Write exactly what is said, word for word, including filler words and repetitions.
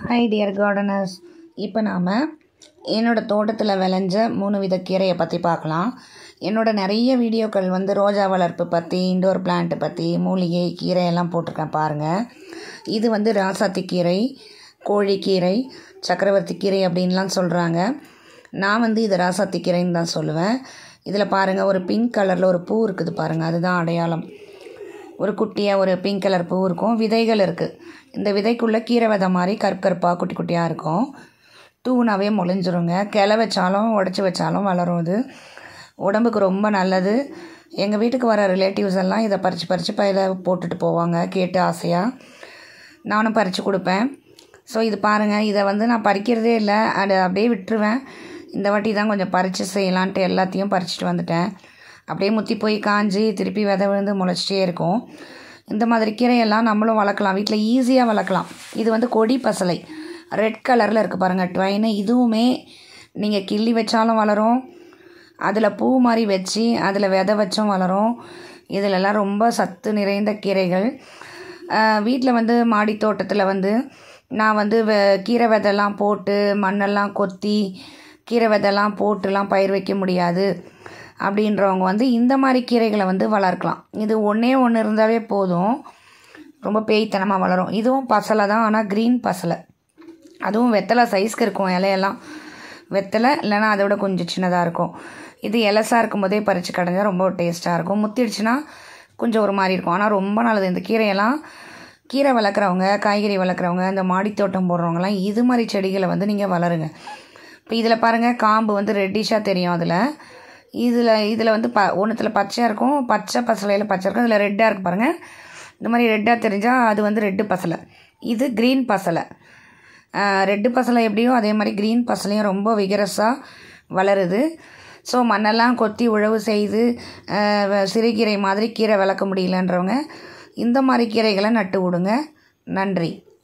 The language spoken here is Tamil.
ஹை டியர் கார்டனர்ஸ், இப்போ நாம் என்னோடய தோட்டத்தில் விளைஞ்ச மூணு வித கீரையை பற்றி பார்க்கலாம். என்னோடய நிறைய வீடியோக்கள் வந்து ரோஜா வளர்ப்பு பற்றி, இண்டோர் பிளான்ட்டு பற்றி, மூலிகை கீரையெல்லாம் போட்டிருக்கேன் பாருங்கள். இது வந்து ராசாத்தி கீரை, கோழிக்கீரை, சக்கரவர்த்தி கீரை அப்படின்லாம் சொல்கிறாங்க. நான் வந்து இது ராசாத்தி கீரைன்னு தான் சொல்லுவேன். இதில் பாருங்கள், ஒரு பிங்க் கலரில் ஒரு பூ இருக்குது பாருங்கள், அதுதான் அடையாளம். ஒரு குட்டியாக ஒரு பிங்க் கலர் பூ இருக்கும், விதைகள் இருக்குது. இந்த விதைக்குள்ளே கீரை விதை மாதிரி கருப்பு குட்டி குட்டியாக இருக்கும். தூணாவே முளைஞ்சிருங்க. கிளை வச்சாலும் உடச்சி வச்சாலும் வளரும். இது உடம்புக்கு ரொம்ப நல்லது. எங்கள் வீட்டுக்கு வர ரிலேட்டிவ்ஸ் எல்லாம் இதை பறித்து பறித்து பையில போட்டுட்டு போவாங்க, கேட்டு ஆசையாக. நானும் பறித்து கொடுப்பேன். ஸோ இது பாருங்கள், இதை வந்து நான் பறிக்கிறதே இல்லை, அதை அப்படியே விட்டுருவேன். இந்த வாட்டி தான் கொஞ்சம் பறித்து செய்யலான்ட்டு எல்லாத்தையும் பறிச்சுட்டு வந்துட்டேன். அப்படியே முற்றி போய் காஞ்சி திருப்பி விதை விழுந்து முளைச்சிட்டே இருக்கும். இந்த மாதிரி கீரையெல்லாம் நம்மளும் வளர்க்கலாம், வீட்டில் ஈஸியாக வளர்க்கலாம். இது வந்து கொடி பசலை, ரெட் கலரில் இருக்குது பாருங்கள், ட்வைனு. இதுவுமே நீங்கள் கிள்ளி வச்சாலும் வளரும், அதில் பூ மாதிரி வச்சு அதில் விதை வச்சும் வளரும். இதிலெல்லாம் ரொம்ப சத்து நிறைந்த கீரைகள். வீட்டில் வந்து மாடி தோட்டத்தில் வந்து நான் வந்து வெ கீரை விதைலாம் போட்டு மண்ணெல்லாம் கொத்தி கீரை விதைலாம் போட்டுலாம் பயிர் வைக்க முடியாது அப்படின்றவங்க வந்து இந்த மாதிரி கீரைகளை வந்து வளர்க்கலாம். இது ஒன்றே ஒன்று இருந்தாவே போதும், ரொம்ப பேய்த்தனமாக வளரும். இதுவும் பசலை தான், ஆனால் க்ரீன் பசலை. அதுவும் வெத்தலை சைஸ்க்கு இருக்கும் இலையெல்லாம். வெத்தலை இல்லைன்னா அதை விட கொஞ்சம் சின்னதாக இருக்கும். இது இலசாக இருக்கும் போதே பறித்து கடைஞ்சால் ரொம்ப டேஸ்ட்டாக இருக்கும். முத்திடுச்சுன்னா கொஞ்சம் ஒரு மாதிரி இருக்கும், ஆனால் ரொம்ப நல்லது. இந்த கீரையெல்லாம் கீரை வளர்க்குறவங்க, காய்கறி வளர்க்குறவங்க, இந்த மாடித்தோட்டம் போடுறவங்கலாம் இது மாதிரி செடிகளை வந்து நீங்கள் வளருங்க. இப்போ இதில் பாருங்கள், காம்பு வந்து ரெட்டிஷாக தெரியும். அதில் இதில் இதில் வந்து ப ஒன்றுத்தில் பச்சையாக இருக்கும், பச்சை பசலையில் பச்சை இருக்கும், இதில் ரெட்டாக இருக்குது பாருங்கள். இந்த மாதிரி ரெட்டாக தெரிஞ்சால் அது வந்து ரெட்டு பசலை. இது க்ரீன் பசலை. ரெட்டு பசலை எப்படியோ அதே மாதிரி க்ரீன் பசலையும் ரொம்ப விகரஸாக வளருது. ஸோ மண்ணெல்லாம் கொத்தி உழவு செய்து சிறுகீரை மாதிரி கீரை வளர்க்க முடியலன்றவங்க இந்த மாதிரி கீரைகளை நட்டு விடுங்க. நன்றி.